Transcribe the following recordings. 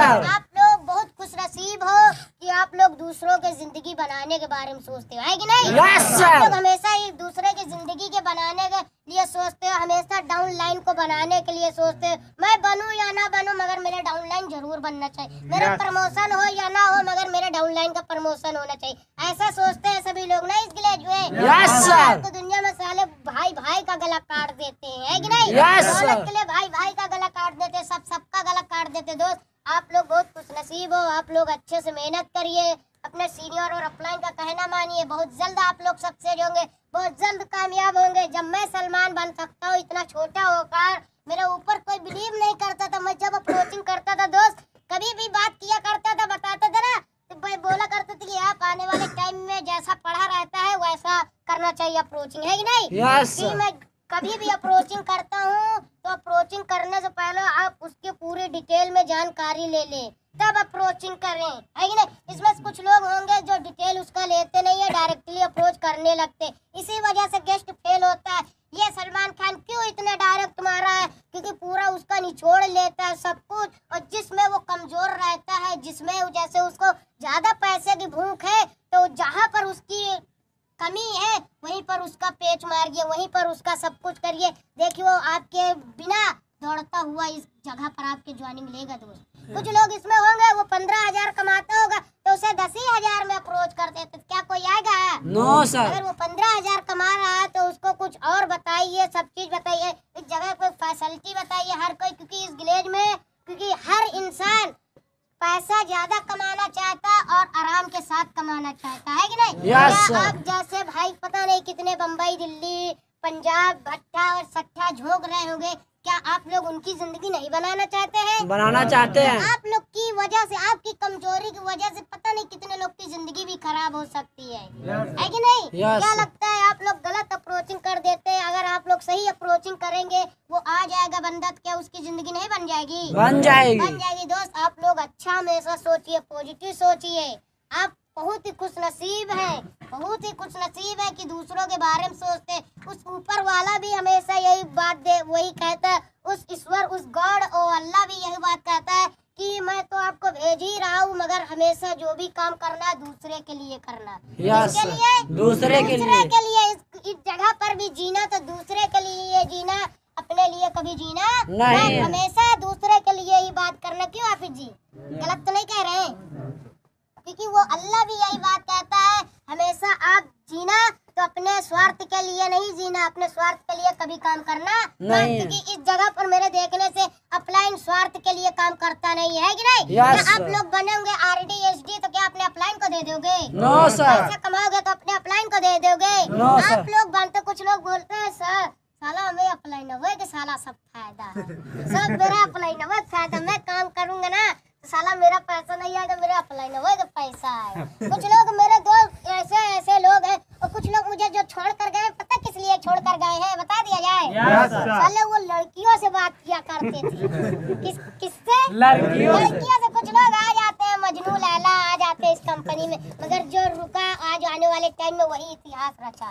Sir. आप लोग बहुत खुश नसीब हो कि आप लोग दूसरों के जिंदगी बनाने के बारे में सोचते हो, है कि नहीं? Yes sir. आप लोग हमेशा ही दूसरे की जिंदगी के बनाने के लिए सोचते हो, हमेशा डाउन लाइन को बनाने के लिए सोचते हो। मैं बनूं या ना बनूं मगर मेरा डाउन लाइन जरूर बनना चाहिए, मेरा प्रमोशन हो या ना हो मगर मेरे डाउन लाइन का प्रमोशन होना चाहिए, ऐसा सोचते हैं सभी लोग ना। इसके लिए जो है यस सर। तो दुनिया में साले भाई भाई का गला काट देते हैं, है कि नहीं? यस दौलत के लिए भाई भाई का गला काट देते, सबका गला काट देते। दोस्त आप लोग बहुत खुश नसीब हो, आप लोग अच्छे से मेहनत करिए, अपने सीनियर और अपलाइन का कहना मानिए, बहुत जल्द आप लोग सक्सेस होंगे, बहुत जल्द कामयाब होंगे। जब मैं सलमान बन सकता हूँ इतना छोटा होकर, मेरे ऊपर कोई बिलीव नहीं करता था। मैं जब अप्रोचिंग करता था दोस्त, कभी भी बात किया करता था, बताता था ना, तो बोला करते थे कि आप आने वाले टाइम में जैसा पढ़ा रहता है वैसा करना चाहिए अप्रोचिंग, है कि नहीं? यस कि मैं कभी भी अप्रोचिंग करता हूँ तो अप्रोचिंग करने से पहले आप उसके पूरी डिटेल में जानकारी ले लें, तब अप्रोचिंग करें, है कि नहीं? इसमें कुछ लोग होंगे जो डिटेल उसका लेते नहीं है, डायरेक्टली अप्रोच करने लगते, इसी वजह से गेस्ट फेल होता है। ये सलमान खान क्यों इतने डायरेक्ट मारा है? क्योंकि पूरा उसका निचोड़ लेता है सब कुछ, और जिसमें वो कमजोर रहता है, जिसमें जैसे उसको ज्यादा पैसे की भूख है, तो जहाँ पर उसकी कमी है वहीं पर उसका पेच मारिए, वहीं पर उसका सब कुछ करिए। देखिए वो आपके बिना दौड़ता हुआ इस जगह पर आपके ज्वाइनिंग लेगा दोस्त। कुछ लोग इसमें होंगे वो 15,000 कमाता होगा तो उसे 10,000 में अप्रोच कर देते, क्या कोई आएगा? No sir. अगर वो 15,000 कमा रहा है तो उसको कुछ और बताइए, सब चीज बताइए, इस जगह कोई फैसिलिटी बताइए हर कोई, क्योंकि इस विलेज में क्योंकि हर इंसान पैसा ज्यादा कमाना चाहता और आराम के साथ कमाना चाहता है कि नहीं? यस क्या आप जैसे भाई पता नहीं कितने बम्बई, दिल्ली, पंजाब भट्टा और सट्टा झोंक रहे होंगे, क्या आप लोग उनकी जिंदगी नहीं बनाना चाहते हैं? बनाना चाहते हैं। आप लोग की वजह से, आपकी कमजोरी की वजह से पता नहीं कितने लोग की जिंदगी भी खराब हो सकती है कि नहीं? Yes. क्या लगता है आप लोग गलत अप्रोचिंग कर देते हैं? अगर आप लोग सही अप्रोचिंग करेंगे, वो आ जाएगा बंदा, तो क्या उसकी जिंदगी नहीं बन जाएगी? बन जाएगी। बन जाएगी। दोस्त आप लोग अच्छा हमेशा सोचिए, पॉजिटिव सोचिए। आप बहुत ही खुश नसीब है, बहुत ही खुश नसीब है कि दूसरों के बारे में सोचते। उस ऊपर वाला भी हमेशा यही बात वही कहता है, उस ईश्वर, उस गॉड और अल्लाह भी यही बात कहता है कि मैं तो आपको भेज ही रहा हूँ, मगर हमेशा जो भी काम करना है दूसरे के लिए करना। किसके लिए? दूसरे के लिए। इस जगह पर भी जीना तो दूसरे के लिए जीना, अपने लिए कभी जीना नहीं। हमेशा दूसरे के लिए ही बात करना। क्यों हाफिज जी, गलत तो नहीं कह रहे हैं? क्योंकि वो अल्लाह भी यही बात कहता है, हमेशा आप जीना तो अपने स्वार्थ के लिए नहीं जीना, अपने स्वार्थ के लिए कभी काम करना नहीं। क्योंकि इस जगह पर मेरे देखने से अपलाइन स्वार्थ के लिए काम करता नहीं है कि नहीं? yes, आप लोग बनेंगे आरडी एसडी तो क्या अपने अपलाइन को दे दोगे? No sir. पैसा कमाओगे तो अपने अपलाइन को दे दोगे? No sir. आप लोग बनते, कुछ लोग बोलते हैं सर साला हमें अपलाइन हुआ कि साला सब फायदा सब मेरा अपलाइन हुआ फायदा, मैं काम करूंगा ना साला मेरा पैसा नहीं आएगा, मेरा अपलाइन हुआ कि पैसा आएगा। कुछ लोग मेरे दोस्त ऐसे लोग हैं, और कुछ लोग मुझे जो छोड़ कर गए, पता किस लिए छोड़ कर गए हैं? बता दिया जाए। साले वो लड़कियों से बात किया करते थे। किससे? लड़कियों से। कुछ लोग आ जाते हैं, मजनू लैला आ जाते हैं इस कंपनी में, मगर जो रुका आज आने वाले टाइम में वही इतिहास रचा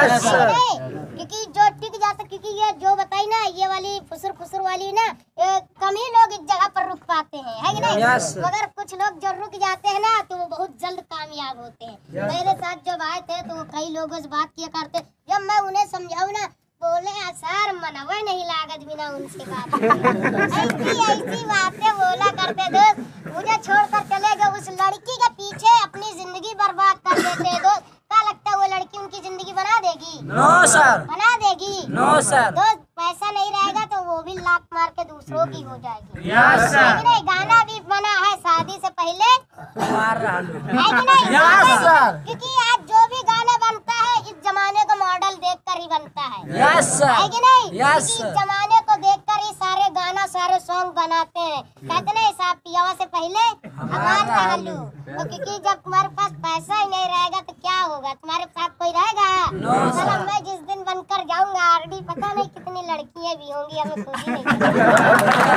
है। क्योंकि जो टिक जाता, क्योंकि ये जो बताई ना, ये वाली फुसुर वाली ना, कम ही लोग इस जगह पर रुक पाते हैं, है कि नहीं? मगर कुछ लोग जो रुक जाते हैं ना तो वो बहुत जल्द कामयाब होते हैं। मेरे साथ जब आए थे तो कई लोगों से बात किया करते, जब मैं उन्हें समझाऊं ना, बोले सर मनवा नहीं लागत बिना उनसे बात ऐसी बातें बोला करते दोस्त। मुझे छोड़कर चले गए, उस लड़की के पीछे अपनी जिंदगी बर्बाद कर देते हैं दोस्त। क्या लगता है वो लड़की उनकी जिंदगी बना देगी? No sir. बना देगी? No sir. दोस्त पैसा नहीं रहेगा तो वो भी लात मार के दूसरों की हो जाएगी। Yes sir. नहीं, गाना भी बना है शादी से पहले मार रहा है कि नहीं? Yes sir. क्योंकि आज जो भी गाना बनता है इस जमाने का मॉडल देखकर ही बनता है। Yes sir. है कि नहीं? यस इस जमाने को देखकर ही सारे गाना, सारे सॉन्ग बनाते हैं। कहते नहीं साहब पियावा से पहले हमारे हल्लू। तो क्योंकि जब तुम्हारे पास पैसा ही नहीं रहेगा तो क्या होगा? तुम्हारे साथ कोई रहेगा? चलो मैं जिस दिन बनकर जाऊंगा आरडी, पता नहीं कितनी लड़कियां भी होंगी, हमें खुद ही नहीं